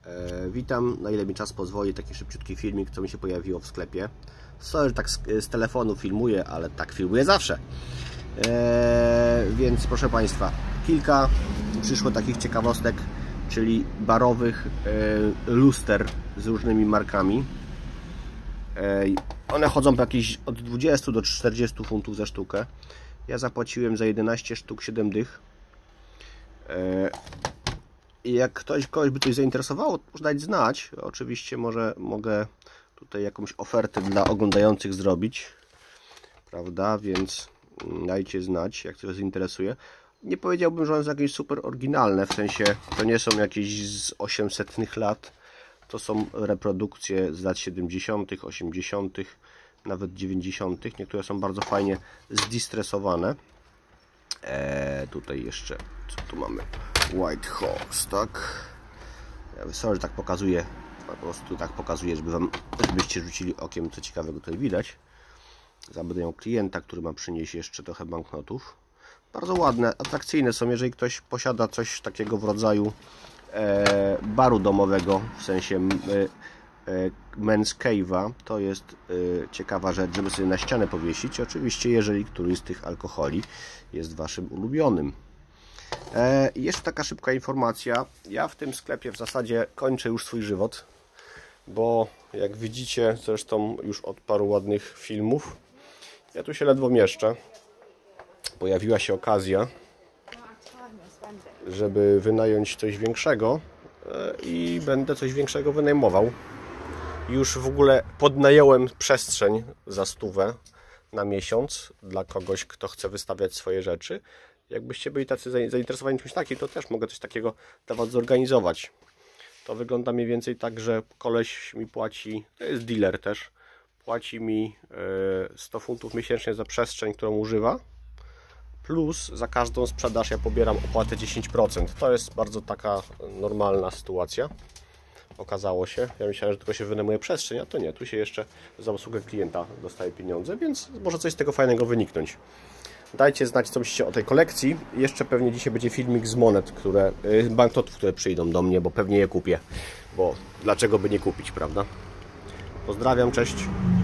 Witam, na ile mi czas pozwoli, taki szybciutki filmik, co mi się pojawiło w sklepie. Sorry, że tak z telefonu filmuję, ale tak filmuję zawsze. Więc proszę Państwa, kilka przyszło takich ciekawostek, czyli barowych luster z różnymi markami. One chodzą po jakieś od 20 do 40 funtów za sztukę. Ja zapłaciłem za 11 sztuk 7 dych. I jak kogoś by coś zainteresowało, może dać znać. Oczywiście mogę tutaj jakąś ofertę dla oglądających zrobić, prawda? Więc dajcie znać, jak coś Was interesuje. Nie powiedziałbym, że one są jakieś super oryginalne, w sensie to nie są jakieś z 800 lat. To są reprodukcje z lat 70., 80., nawet 90. Niektóre są bardzo fajnie zdistresowane. Tutaj jeszcze, co tu mamy? White Horse, tak? Sorry, że tak pokazuję. Po prostu tak pokazuję, żebyście rzucili okiem, co ciekawego tutaj widać. Zabydę klienta, który ma przynieść jeszcze trochę banknotów. Bardzo ładne, atrakcyjne są, jeżeli ktoś posiada coś takiego w rodzaju baru domowego, w sensie men's cave'a. To jest ciekawa rzecz, żeby sobie na ścianę powiesić. Oczywiście, jeżeli któryś z tych alkoholi jest Waszym ulubionym. Jeszcze taka szybka informacja. Ja w tym sklepie w zasadzie kończę już swój żywot, bo jak widzicie, zresztą już od paru ładnych filmów, ja tu się ledwo mieszczę. Pojawiła się okazja, żeby wynająć coś większego i będę coś większego wynajmował. Już w ogóle podnająłem przestrzeń za 100 na miesiąc dla kogoś, kto chce wystawiać swoje rzeczy. Jakbyście byli tacy zainteresowani czymś takim, to też mogę coś takiego dla Was zorganizować. To wygląda mniej więcej tak, że koleś mi płaci, to jest dealer też, płaci mi 100 funtów miesięcznie za przestrzeń, którą używa, plus za każdą sprzedaż ja pobieram opłatę 10%. To jest bardzo taka normalna sytuacja. Okazało się, ja myślałem, że tylko się wynajmuje przestrzeń, a to nie, tu się jeszcze za obsługę klienta dostaje pieniądze, więc może coś z tego fajnego wyniknąć. Dajcie znać, co myślicie o tej kolekcji. Jeszcze pewnie dzisiaj będzie filmik z monet, banknotów, które przyjdą do mnie, bo pewnie je kupię. Bo dlaczego by nie kupić, prawda? Pozdrawiam, cześć.